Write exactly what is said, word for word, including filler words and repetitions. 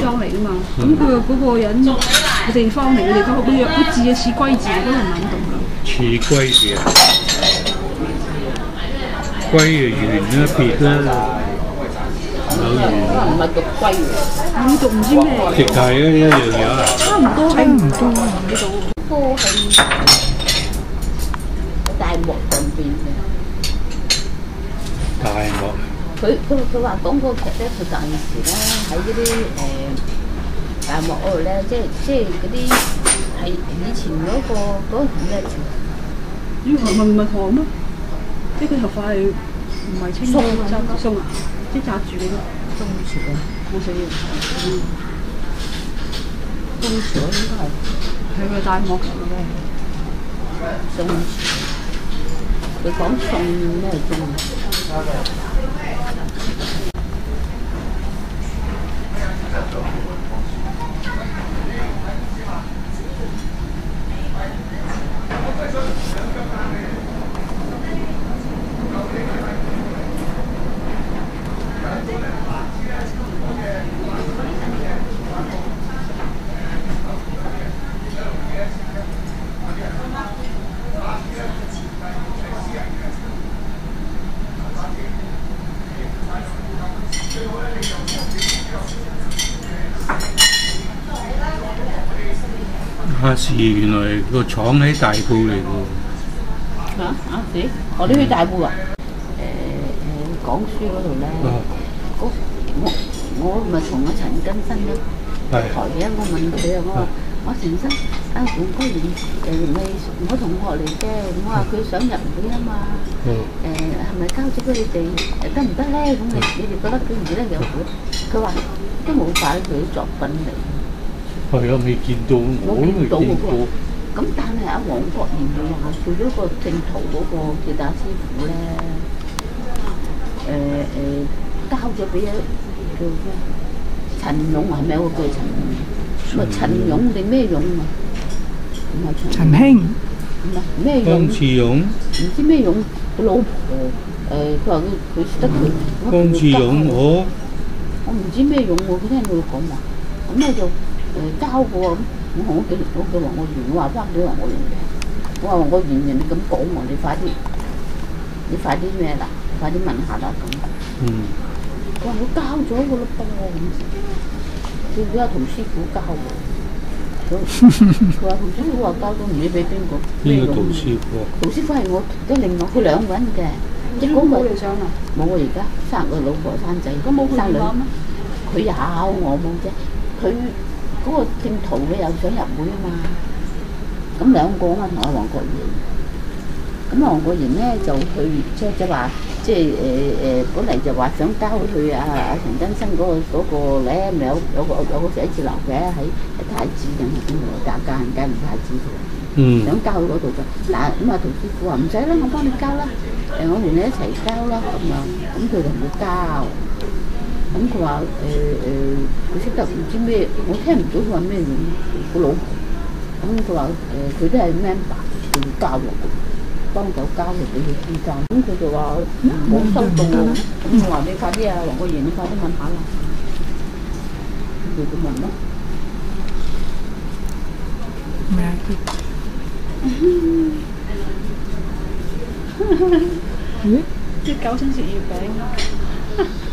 方嚟㗎嘛。咁佢嗰個人個地方嚟嘅地方，佢個個字啊似龜字，嗰個唔肯讀啦。 似龜字啊，龜啊圓啦，別啦，有圓。 唔係讀龜喎， 你讀唔知咩？ 直係啊，一樣嘢啊。 差唔多，差唔多啊，呢度。 都係大漠上邊嘅。 大漠。 佢佢佢話講嗰個劇咧，佢當時咧喺嗰啲誒大漠嗰度咧，即係即係嗰啲係以前嗰、嗰個嗰、嗰個咩朝？ 咦，係咪唔係糖咩？即係佢頭髮係唔係青鬆紮鬆啊？即係紮住嘅咯。 中朝啊， 冇死嘅。嗯。 中朝應該係係咪大漠嚟嘅？ 中朝。佢講宋咩中？ 亞視原來個廠喺大埔嚟㗎。 嚇亞視？我哋去大埔啊？誒誒講書嗰度咧，嗰我我咪同阿陳根生咧台嘅，我問佢啊，我話我陳生啊，黃哥賢誒咪我同學嚟嘅，我話佢想入會啊嘛，誒係咪交咗俾你哋誒得唔得咧？咁你你哋覺得佢唔得入會？佢話都冇擺佢啲作品嚟。 係啊，未見到，我都未見過。 咁但係阿黃國賢就話做咗個正途嗰個鐵打師傅咧，誒、呃、誒、呃、交咗俾一叫咩陳勇係咪有個叫陳勇？咪陳勇定咩勇啊？唔係陳陳興。 唔係咩勇？ 江志勇。 唔知咩勇？佢老婆誒，佢話佢佢識得佢。 江志勇我。 我唔知咩勇喎，佢聽佢講話，咁咧就。誒交過咁，我我叫我叫黃國賢，我話翻俾黃國賢嘅，我話黃國賢人哋咁講喎，你快啲，你快啲咩啦？快啲問下啦咁。 嗯。 佢話我交咗個咯噃咁，叫咗阿陶師傅交喎。佢話陶師傅話交咗，唔知俾邊個？ 邊個陶師傅啊？ 陶師傅係我都另外，佢兩個人嘅。 即係嗰個你想啊？ 冇啊！而家生個老婆生仔， 咁冇佢電話咩？ 佢有，我冇啫。佢。嗰個正途佢又想入會啊嘛，咁兩個啊嘛同阿黃國賢，咁黃國賢咧就去即係即係話，即係誒誒，本嚟就話想交去阿阿陳根生嗰、那個嗰、那個咧，咪有有個有個寫字樓嘅喺喺太子定係邊度？間間間唔太子嘅，嗯，想交去嗰度嘅，嗱咁啊陶師傅話唔使啦，我幫你交啦，誒我同你一齊交啦咁樣，咁佢就唔會交。咁佢話誒誒，佢識得唔知咩，我聽唔到佢話咩嘢，個老婆。咁佢話誒，佢都係 member，佢要交落嘅，幫手交嚟俾佢先交。咁佢就話冇收到喎。咁我話你快啲啊，黃國賢，你快啲問下啦。佢就問咯。 咩啊？咦？啲九星食月餅。